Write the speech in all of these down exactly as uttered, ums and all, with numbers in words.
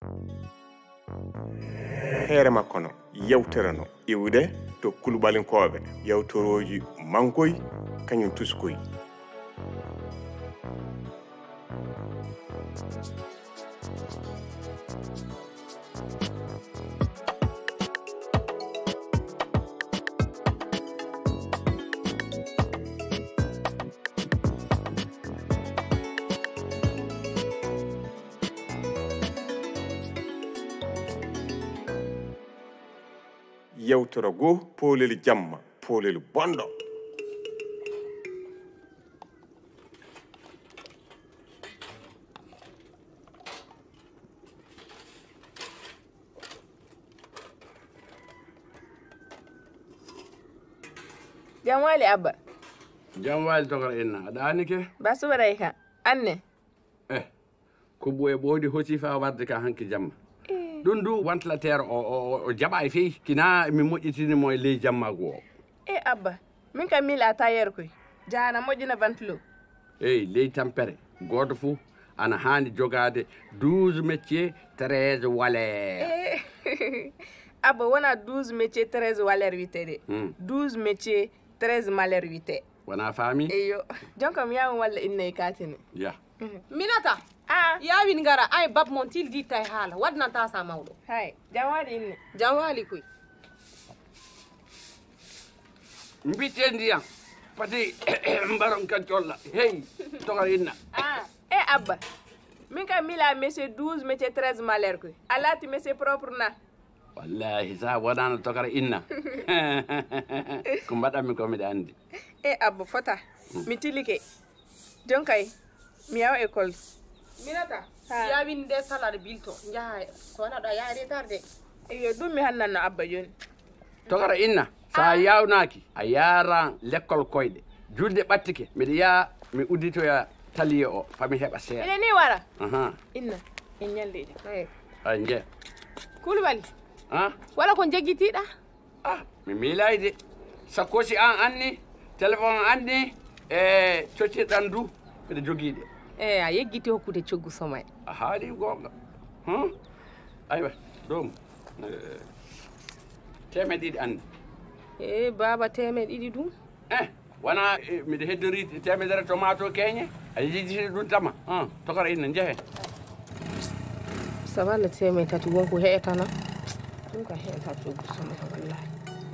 Heere makko no yewterano iwde to kulubalinkoɓe yewtoroji mankoy kañum tuskoy. Yewtoro go polel jamma polel bondo. Jamwali abba. Jamwali tokar inna adani ke? Basu barayka anne. Eh. Kubu e bodi hoti fa wadde ka hanki jamma. Ɗum du ventilateur o o jaɓa e feyi kina mi moƴƴitini mo e ley jammago o. E abba min kam mila tailleur koy jana moƴƴina ventilo. Eyi ley tampere goto fou ana hani jogade douze métiers treize walaire. Abba wona douze métiers treize walaire wite de. douze métiers treize malheur wite. Wona faami? Eyo jonka mi yawon walla innayi katine. Ya. Minata. Ah, yawin ngara ay bab mon til di tay hala wadna ta sa mawdo. Hay, jawali inne. Jawali kuy. Mbite ndiyam. Pati mbaron kan tolla. Hey, togar inna. Ah, e abba. Min ka mila monsieur douze métiers treize malheur koy. Alati monsieur propre na. Wallahi sa wadana togar inna. Ko mbaɗami ko miɗa andi. E abba fota. Mi tilike. Jonkay mi yaw école. Minata yawin de salade bilto jaha ko wona do yaari tarde. Eyo dum mi hannanno abba joni. Togara inna sa yawnaki a yara l'école koyde julde battike miɗa ya mi udditoya taliye o fami heɓa seeɗa. Ine ni wara. Aha. Inna en ñalleɗe. Ay. Ay nje. Kulbali. Ha? Wala ko jeggitiɗa? Ah, mi milayde. Sakosi an anni, téléphone anni e cocciɗan du mbiɗa jogiiɗe. Eh, a yeggiti hokkude coggu somay. A haali gonga. Hm? Aywa, ɗum. Teme ɗiɗi andi. Eh, baba teme ɗiɗi ɗum? Eh, wona miɗa heddori temedere tomato keñe. A yedditi ɗum tama. Hm, tokara inna jehe. Saballa teme tati wonko heetana. Ɗum ka heeta coggu somay wallahi.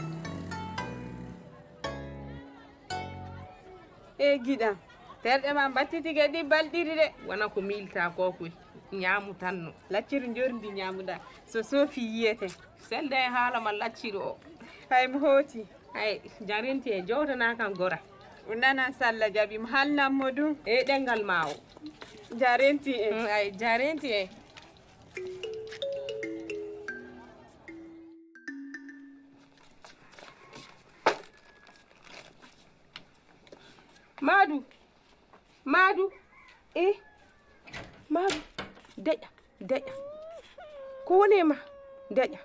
E giɗam. Terɗe ma battitike ɗi balɗiɗi de wona ko milta ko koy ñaamu tanno lacciri jorndi ñaamuɗa so soofi yiyete selde e haala ma lacciri o hay mi hooti hay jarinti e jowtana kan gora o nana salla jaɓi mi haalnanmo ɗum e ɗengal ma o jarenti e ay jarenti e Madou Madou eh Madou deƴa deƴa ko woni ma deƴa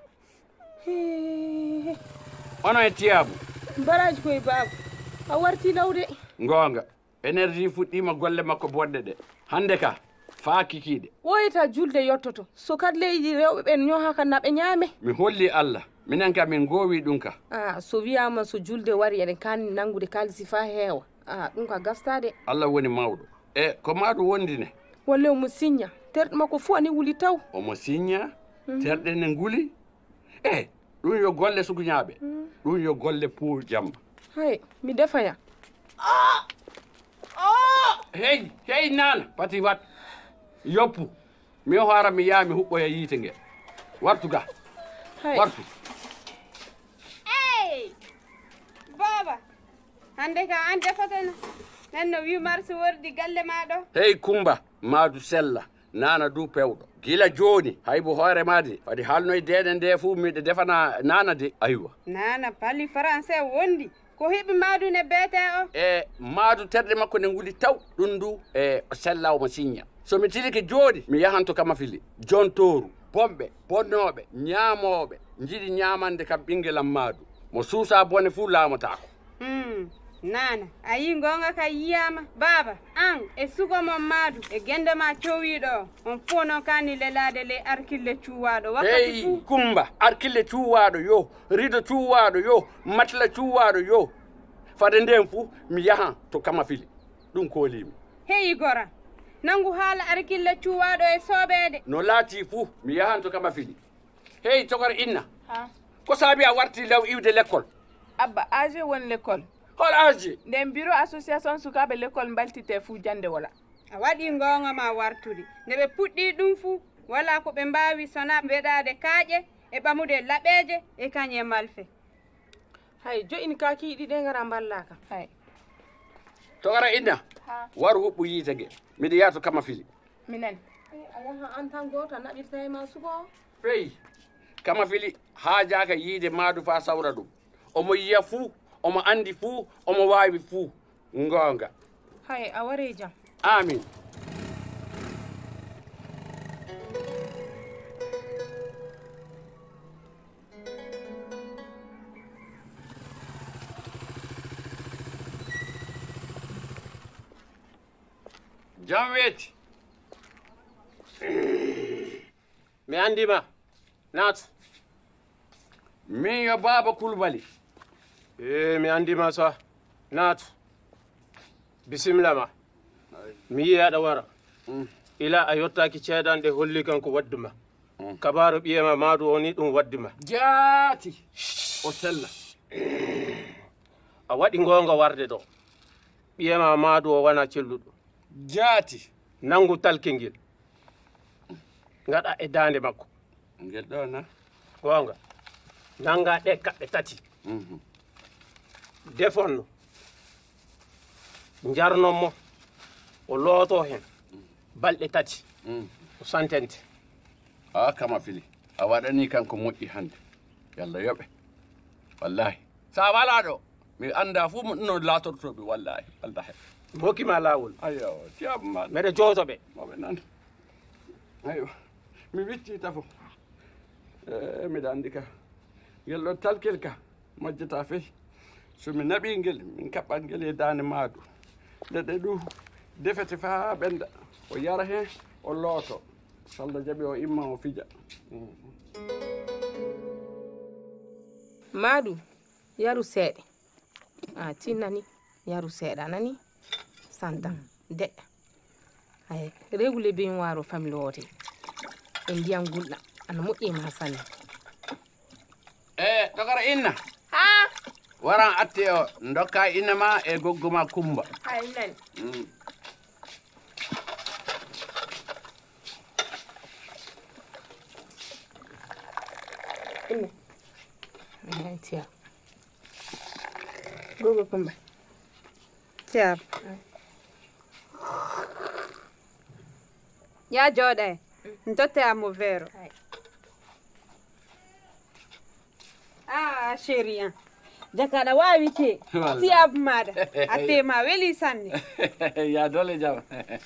ono e tiyabu baraji koye baba a warti lawde gonga énergie fuɗɗima golle makko bonɗe ɗe hande ka faa kikiɗe woyita julde yottoto so kadi leydi rewɓe ɓen ñoha ka naɓe ñaame mi holli allah minen ka min gowi ɗum ka ah so wiyama so julde wari eɗen kanni nangude kalisi fa heewa ah ɗum ka gastade allah woni mawɗo e ko maɗum wondine wolle omo signa terɗe makko fo ani wuli taw omo signa terɗe ne nguli e ɗum yo golle suguñaɓe ɗum yo golle pour jamma hay mi defaya ah ah hey hey nana pati wat yoppu mi hoora mi yaa mi huɓɓoya yiite nge wartu ga wartu ey baba hande ka an defatano nanno wi marsi wordi galle maɗo hey Kumba maadu sella nana du pewɗo gila joni haybo hoore made waɗi haalno e deɗe nde fuu miɗe defana nana de aywa nana pali français wondi ko heɓi maadu ne beete o e maadu terɗe makko ne nguli taw ɗum du e o sella omo signa somi tilike joni mi yahanto kama fili jontoru bomɓe bonnoɓe ñaamoɓe jiiɗi ñamande kam ɓinguelam maadu mo suusa bone fuu laamotako hmm. nana ayi gonga ka yiyama baba an e sugo mon madu e gende ma cowiɗo on fo non kani lelade le arkille cuwaɗo wakkati fu kumba arkille cuwaɗo yo rido cuwaɗo yo matla cuwaɗo yo fade nden fu mi yahan to kama fili ɗum kolimi heyi gora nangu haala arkille cuwaɗo e soɓede no laati fu mi yahan to kama fili hey togor inna ko saabi a warti law iwde l'école abba age won l'école hol age nden bureau association sukaɓe l'école mbaltite fuu jande wala a waɗi gonga ma wartude nde ɓe puɗɗi ɗum fuu wala ko ɓe mbawi sona weɗade kaaƴe e ɓamude laɓeje e kañe malfe hay jo in kakiɗi ɗe gara mballaka hay togora inna war huɓɓu yiite ge miɗa yaha to kama fili minen a yaha en tant goto naɓirta e ma sugo feyi kama fili haajaka yiide maadu fa sawra ɗum omo yiya fuu omo andi fuu omo waawi fuu gonga hay a wari jam amin jam weeti mi andima naat min yo Baba Kulbali e mi andima so naat bisimilla ma mi yi aɗa wara ila a yottaki ceedanɗe holli kan ko wadduma kabaru ɓiyema maadu o ni ɗum waddima jaati o sella a waɗi gonga warde ɗo ɓiyema maadu o wona celluɗo jaati nangu talkingel gaɗa e dande makko ngel ɗo na gonga nanga ɗe kaɓɓe tati defonno jarnon mo o looto hen balɗe tati o santente a kama fili a waɗani kanko moƴƴi hande yalla yoɓe wallahi sa wala ɗo mi anda fuu mo ɗum latortoɓe wallahi wallahi hokkima lawol ayo tiyabma mbeɗa jootoɓe moɓe nan ayo mi witti tafo e miɗa andi ka ngel ɗo talkel ka majjata feyi somi naɓi ngel min kaɓɓat ngel e dande maadu ndeɗe ɗum defete fa ɓenda o yara hen o looto Allah jaɓi o imma o fija maadu yaru seeɗe a tinnani yaru seeɗa nani santan deɗɗa ay régulé be waro famille wote e ndiyam gulɗam ana moƴƴima sanne e togora inna ha waran atte o dokka inna ma e goggo ma Kumba hay nani inna ay tiya gogo Kumba tiya ya jooɗa e ntotte amo vero ah chéri an jakaɗa wawi ke tiyabu maɗa atte ma weeli sanne ya dole jam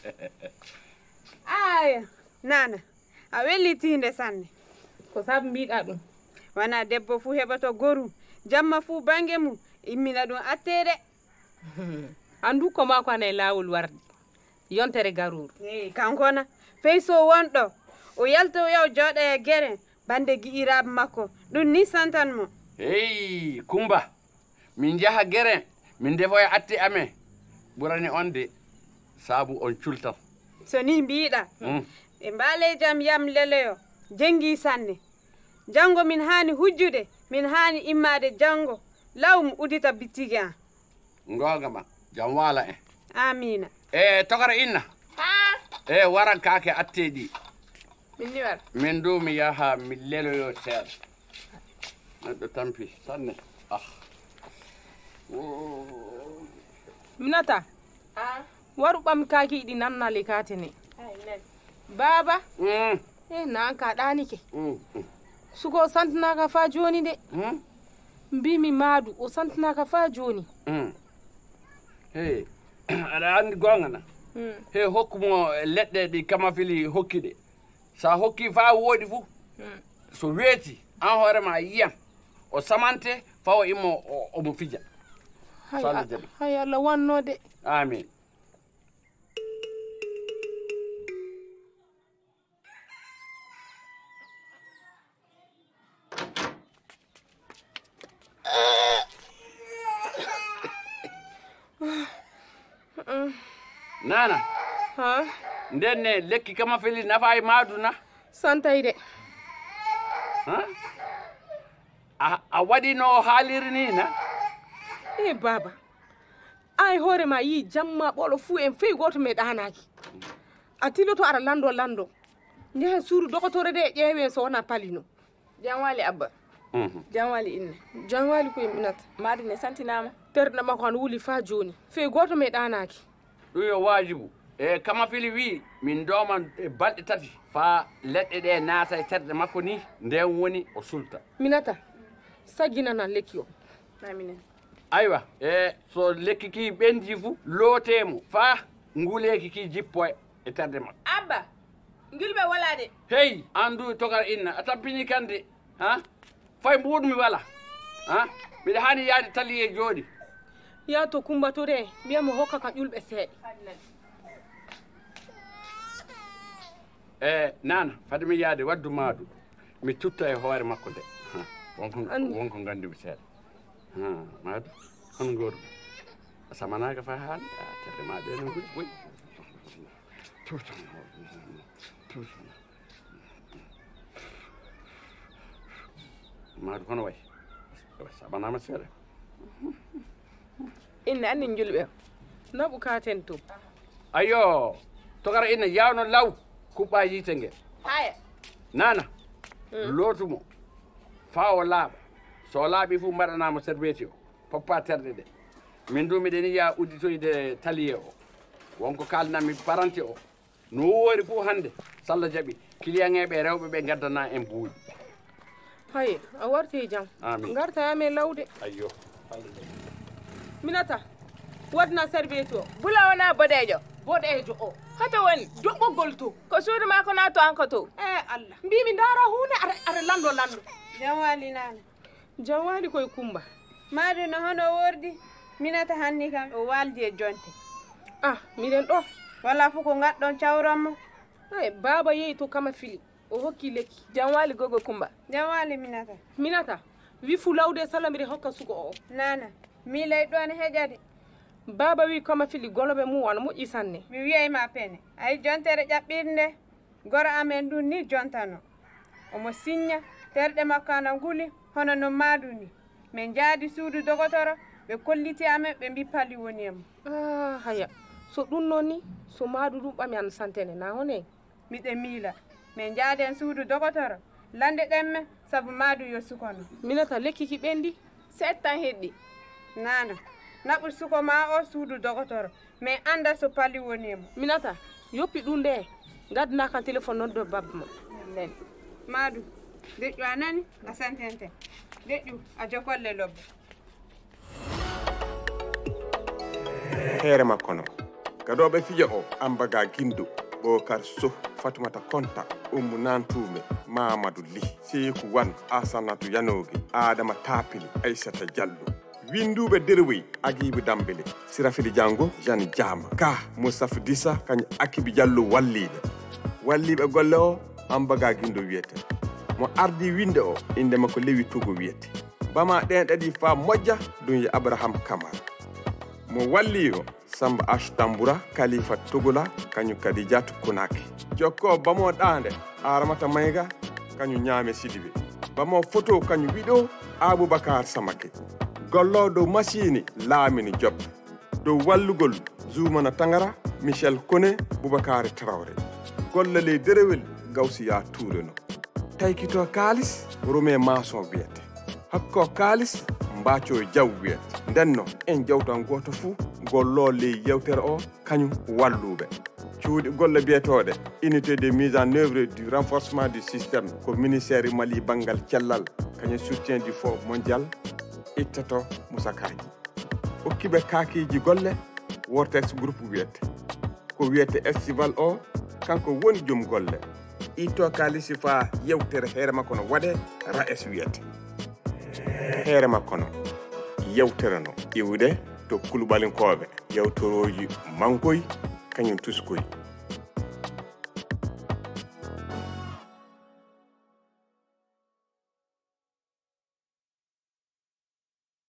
aya nana a wellitinde sanne ko sabu mbiɗa ɗum wona debbo fuu heɓato goru jamma fuu bangue mum immina ɗum attede andu ko mako ana e lawol warde yontere garuru eyi kankona fey so wonɗo o yalto yaw jooɗa e guere bande gui'iraɓe makko ɗum ni santanmo hey Kumba min jaha gueren min defoya atte amen ɓurani on de saabu on cultal so ni mbiɗa ɓe mbaale jam yam leleyo jengi sanne janngo min hani hujjude min hani immade janngo lawm udita bittigi an gonga ma jam wala en amina e togora inna ha e waran kake atteɗi min ni war min du mi yaha mi leloyo seeɗa neɗɗo tampi sanne ah minata ha waru ɓam kakiɗi nannali katene baba mm. e nan ka ɗanike mm. sugo o santinaka fa joni de mm. mbimi maadu o santinaka fa joni mm. hey aɗa andi gonga na mm. he hokkumo leɗɗe ɗi kama fili hokkiɗe sa hokki fa woodi fuu mm. so weeti an hoorema yiyam o samante fawo immo omo fija sallah jaɓi hay Allah wannode amin nana ha nden ne lekki kama feli nafa e maaduna santay de ha a, a waɗi no haaliri ni na e baba ay hoore ma yi jamma ɓolo fuu en fey goto me ɗanaki a tiloto ara lando lando njehen suuru dokotore de ƴeewen so wona palino janwali abba Mhm. janwali inne janwali koye minata maadi ne santinama terɗe makko an wuli fa joni fey goto me ɗanaki ɗum yo waajibu e kama fili wi min doman e balɗe tati fa leɗɗe ɗe naata e terɗe makko ni nden woni o sulta minata sagginana lekki o aminen aywa e so lekki ki ɓendi fuu lootemo fa nguleki ki jippoye e terde makko abba ngilɓe walade hey andu togar inna a tampini kande ha fay mbuɗumi wala ha mbiɗa hani yaade tali e jooɗi ya to kumbatore mbiyamo hokka ka ƴulɓe seeɗa e nana fade mi yaade waddu maadu mi tutta e hoore makko de Ha, wonko Andi. wonko gandumi seeɗa ha maadu hon goru a samanaka fa haali a terde ma ɗe no goɗi ɓoyi maadu hono way samanama seeɗa inne andi julɓe o naɓu katen to ayo togara inna yawno law kuɓɓa yiite nge haya nana lootumo fa o laaɓa so laaɓi fof mbaɗanamo serviette o poppa terɗe ɗe min du miɗen yiya udditoyde taliye o wonko kalnami paranti o no woori fof hannde sallah jaaɓi client ŋeɓe rewɓe ɓe gaddana en buuɗi haye a warti jam Amin. garta amen lawde ayyo minata wadna serviette o bula wona boɗejo boɗejo o hoto woni joɓɓoggol to ko suudu ma ko nato an ko to e allah mbimi ndara hunde ara ara lando lando janwali nana janwali koye kumba maadu no hono wordi minata hanni kam o waldi e jonte ah miɗen ɗo walla fof ko gaɗɗon cawranmo ay baba yeeyi to kama fili o hokki lekki janwali gogo kumba janwali minata minata wi fu lawde e sallah mbiɗa hokka sugo o nana mi ley ɗon heƴade baba wi kama fili goloɓe mum wana moƴƴi sanne mi wiyayma pene ayi jontere ƴaɓɓirnde goro amen ndu ni jontano omo signa terɗe makko ana nguli hono no maadu ni min jaadi suudu dogotoro ɓe kolliti amen ɓe mbi pali woni e mo ah haya so ɗum noon ni so maadu ɗum ɓami an santene na hone miɗe miila min jaaden suudu dogotoro lande ɗemme sabu maadu yo sukono minata lekki ki ɓendi sept tan heɗɗi nana naɓu suko ma o suudu dogotoro min anda so pali woni e mo minata yoppi ɗum nde gaddana kan téléphone noddo babba ma nden maadu deƴƴu a nani a santente deƴƴu a jokolle lobbe heere makko no gaɗoɓe fiya o ambaga guindo ɓokar sow fatumata konta ummu nantume mamadou ly seyku wan asanatu yanogi adama tapili aissata diallo winduɓe derwoyi aguibe dambele sirafili diango jane diama ka moustapha dissa kañum akibi diallo walliɓe walliɓe golle o ambaga guindo wiyete mo ardi winde o inde makko lewi togo wiyete bama ɗen ɗaɗi fa moƴƴa ɗum yo abraham camara mo walli o samba h tamboura kalifa togola kañum kadi diatou konaki jokko bamo ɗande aramata mayga kañum ñaame sidiɓe bamo photo kañum wiɗo aboubacar samake gollo dow machine laamini job dow wallugol zoumana tangara michel kone boubacar traoré golle ley derewel gawsiya toureno taykito kalis rome maçon wiyete hakko kalis mbaco diaw wiyete ndenno en jawtan goto fou gollo ley yewtere o kañum walluɓe cuuɗi golle biyetoɗe unité de mise en œuvre du renforcement du système ko ministére mali banggal cellal kañum soutien du fonds mondial ittato musakaji hokkiɓe kakiji golle wortex groupe wiyete ko wiyete estival o kanko woni joom golle itto kalisi fa yewtere heere makko no waɗe ras wiyete heere makko no yewtere no iwde to kulubalinkoɓe yewtoroji mankoy kañum tuskoy